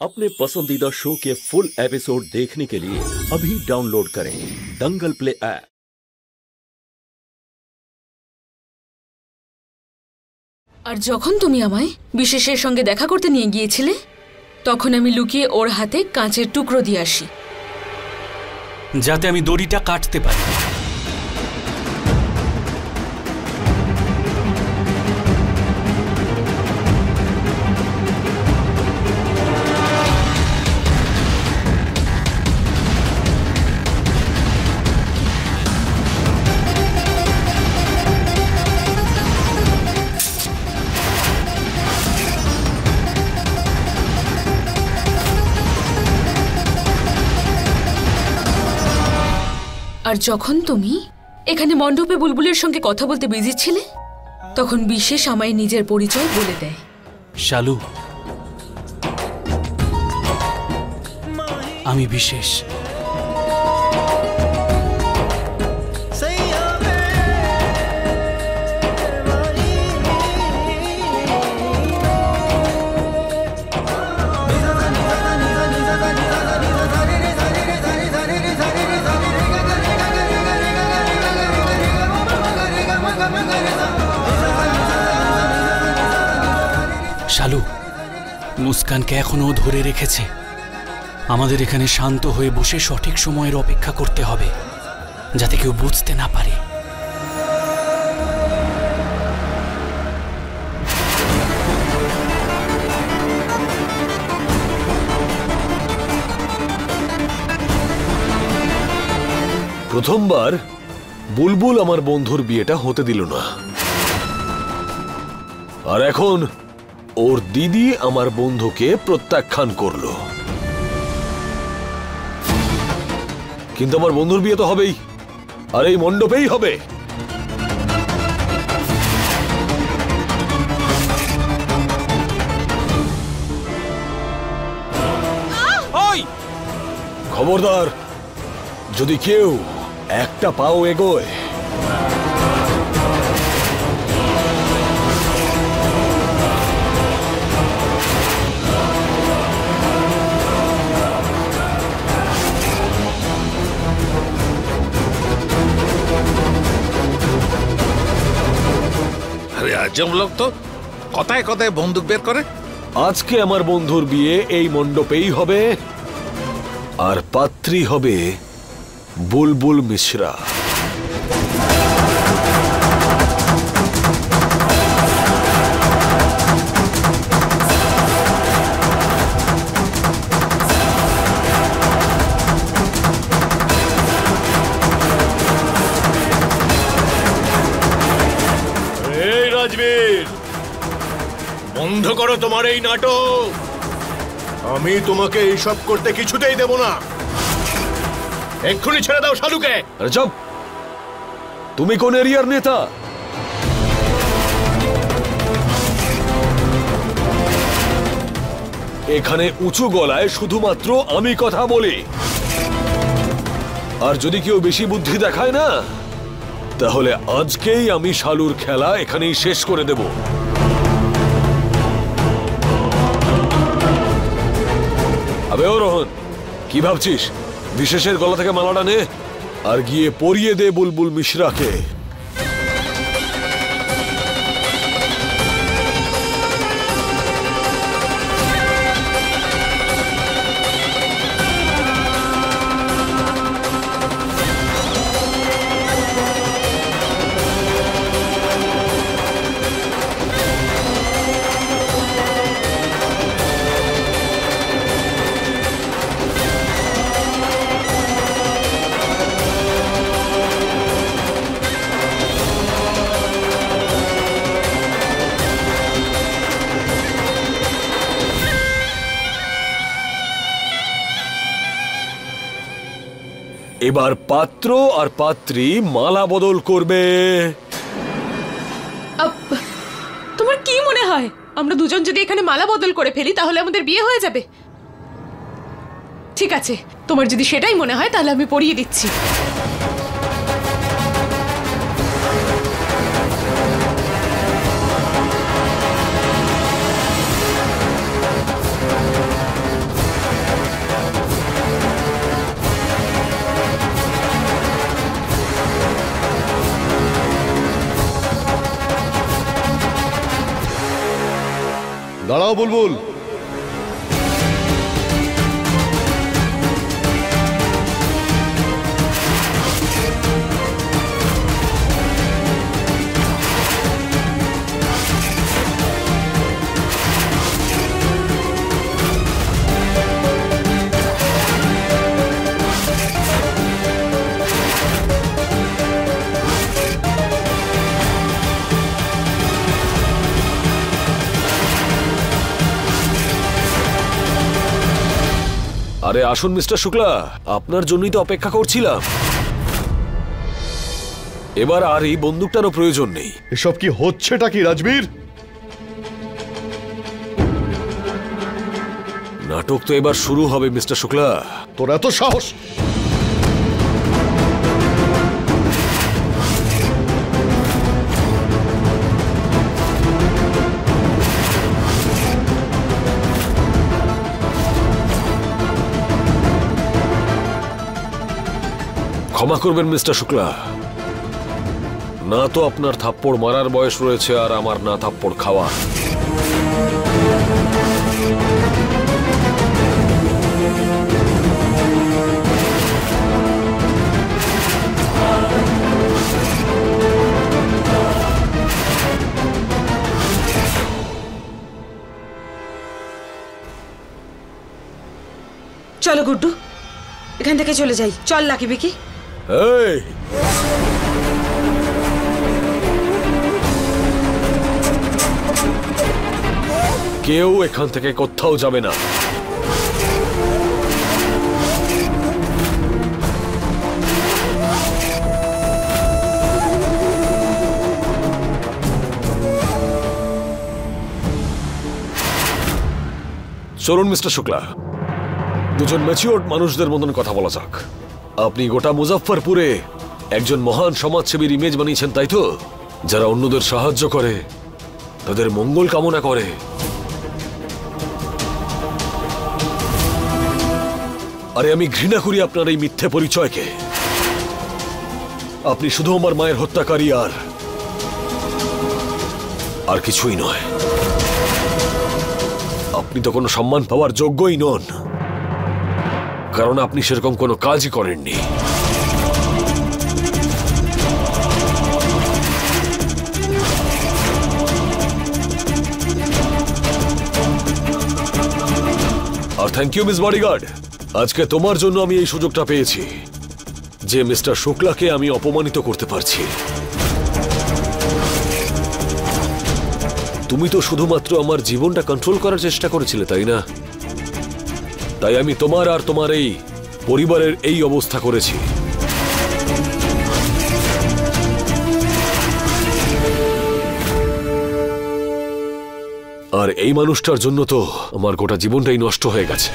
अपने पसंदीदा शो के फुल एपिसोड देखने के लिए अभी डाउनलोड करें दंगल प्ले ऐप। আর যখন তুমি আমায় বিশেষের সঙ্গে দেখা করতে নিয়ে গিয়েছিলে তখন আমি লুকিয়ে ওর হাতে কাঁচের টুকরো দিয়ে আসি যাতে আমি দড়িটা কাটতে পারি। আর যখন তুমি এখানে মণ্ডপে বুলবুলের সঙ্গে কথা বলতে বিজি ছিলে তখন বিশেষ আমায় নিজের পরিচয় বলে দেয়। শালু, আমি বিশেষ। শালু, মুস্কানকে এখনো ধরে রেখেছে। আমাদের এখানে শান্ত হয়ে বসে সঠিক সময়ের অপেক্ষা করতে হবে যাতে কেউ বুঝতে না পারে। প্রথমবার বুলবুল আমার বন্ধুর বিয়েটা হতে দিল না, আর এখন ওর দিদি আমার বন্ধুকে প্রত্যাখ্যান করলো। কিন্তু আমার বন্ধুর বিয়ে তো হবেই, আর এই মণ্ডপেই হবে। খবরদার, যদি কেউ একটা পাও এগোয় আজব লোক তো, কথায় কথায় বন্দুক বের করে। আজকে আমার বন্ধুর বিয়ে এই মণ্ডপেই হবে, আর পাত্রী হবে বুলবুল মিশ্রা। বন্ধ করো তোমার এই নাটক। আমি তোমাকে এইসব করতে কিছুতেই দেব না। এক্ষুনি ছেড়ে দাও শালুকে। আরে চুপ! তুমি কোন এরিয়ার নেতা? এখানে উঁচু গলায় শুধুমাত্র আমি কথা বলি, আর যদি কেউ বেশি বুদ্ধি দেখায় না তাহলে আজকেই আমি শালুর খেলা এখানেই শেষ করে দেব। আবে ও রোহন, কি ভাবছিস? বিশেষের গলা থেকে মালাটা নে আর গিয়ে পরিয়ে দে বুলবুল মিশ্রাকে। এবার পাত্র আর পাত্রী মালা বদল করবে। তোমার কি মনে হয় আমরা দুজন যদি এখানে মালা বদল করে ফেলি তাহলে আমাদের বিয়ে হয়ে যাবে? ঠিক আছে, তোমার যদি সেটাই মনে হয় তাহলে আমি পরিয়ে দিচ্ছি। দাঁড়াও বুলবুল। আরে আসুন মিস্টার শুক্লা, আপনার জন্যই তো অপেক্ষা করছিলাম। এবার আর এই বন্দুকটারও প্রয়োজন নেই। এসব কি হচ্ছেটা কি রাজবীর? নাটক তো এবার শুরু হবে মিস্টার শুক্লা। তোর এত সাহস! ক্ষমা করবেন মিস্টার শুক্লা, না তো আপনার থাপ্পড় মারার বয়স রয়েছে আর আমার না থাপ্পড় খাওয়া। চলো গুড্ডু, এখান থেকে চলে যাই। চল লাকি বিকি। এই কেউ এখান থেকে কোথাও যাবে না। চলুন মিস্টার শুক্লা, দুজন ম্যাচিওর্ড মানুষদের মতন কথা বলা যাক। আপনি গোটা মুজাফফরপুরে একজন মহান সমাজসেবীর ইমেজ বানিয়েছেন, তাই তো? যারা অন্যদের সাহায্য করে, তাদের মঙ্গল কামনা করে। আরে আমি ঘৃণা করি আপনার এই মিথ্যে পরিচয়কে। আপনি শুধু আমার মায়ের হত্যাকারী আর কিছুই নয়। আপনি তো কোনো সম্মান পাওয়ার যোগ্যই নন, কারণ আপনি সেরকম কোনো কাজই করেননি। আর থ্যাংক ইউ মিস বডিগার্ড, আজকে তোমার জন্য আমি এই সুযোগটা পেয়েছি যে মিস্টার শুক্লাকে আমি অপমানিত করতে পারছি। তুমি তো শুধুমাত্র আমার জীবনটা কন্ট্রোল করার চেষ্টা করেছিলে, তাই না? তাই আমি তোমার আর তোমার এই পরিবারের এই অবস্থা করেছি। আর এই মানুষটার জন্য তো আমার গোটা জীবনটাই নষ্ট হয়ে গেছে।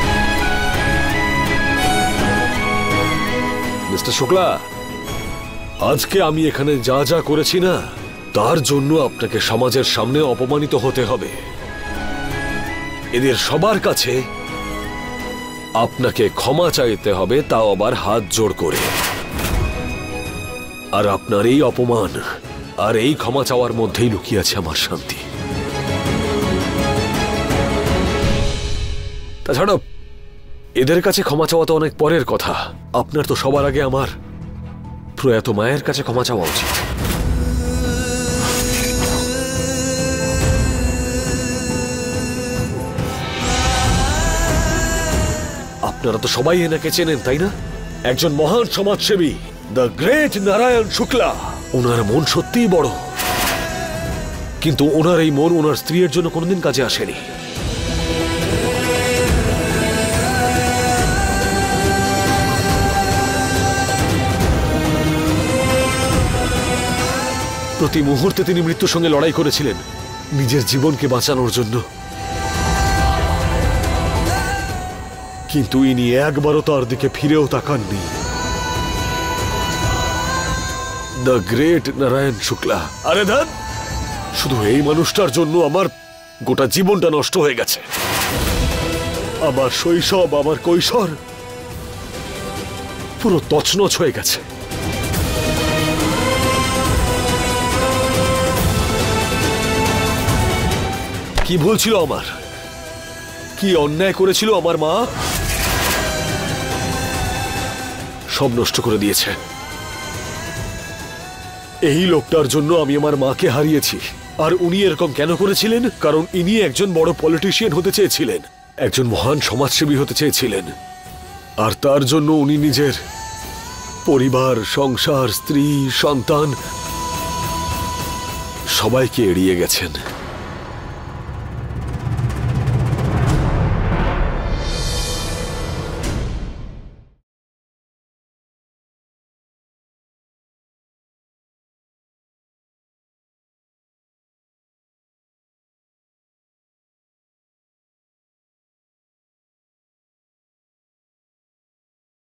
মিস্টার শুক্লা, আজকে আমি এখানে যা যা করেছি না, তার জন্য আপনাকে সমাজের সামনে অপমানিত হতে হবে। এদের সবার কাছে আপনাকে ক্ষমা চাইতে হবে, তাও আবার হাত জোড় করে। আর আপনার এই অপমান আর এই ক্ষমা চাওয়ার মধ্যেই লুকিয়ে আছে আমার শান্তি। তাছাড়া এদের কাছে ক্ষমা চাওয়া তো অনেক পরের কথা। আপনার তো সবার আগে আমার প্রয়াত মায়ের কাছে ক্ষমা চাওয়া উচিত। আপনারা তো সবাই এনাকে চেনেন, তাই না? একজন মহান সমাজসেবী, দ্য গ্রেট নারায়ণ শুক্লা। ওনার মন সত্যিই বড়, কিন্তু ওনার এই মন ওনার স্ত্রীর জন্য কোনোদিন কাজে আসেনি। প্রতি মুহূর্তে তিনি মৃত্যুর সঙ্গে লড়াই করেছিলেন নিজের জীবনকে বাঁচানোর জন্য, কিন্তু ইনি একবারও তার দিকে ফিরেও তাকাননি। The great Narayan Shukla. আরে ধ্যান, শুধু এই মানুষটার জন্য আমার গোটা জীবনটা নষ্ট হয়ে গেছে। আমার শৈশব, আমার কৈশোর পুরো তছনছ হয়ে গেছে। কি ভুল ছিল আমার, কি অন্যায় করেছিল আমার মা, সব নষ্ট করে দিয়েছে। এই লোকটার জন্য আমি আমার মাকে হারিয়েছি। আর উনি এরকম কেন করেছিলেন? কারণ ইনি একজন বড় পলিটিশিয়ান হতে চেয়েছিলেন, একজন মহান সমাজসেবী হতে চেয়েছিলেন। আর তার জন্য উনি নিজের পরিবার, সংসার, স্ত্রী, সন্তান সবাইকে এড়িয়ে গেছেন।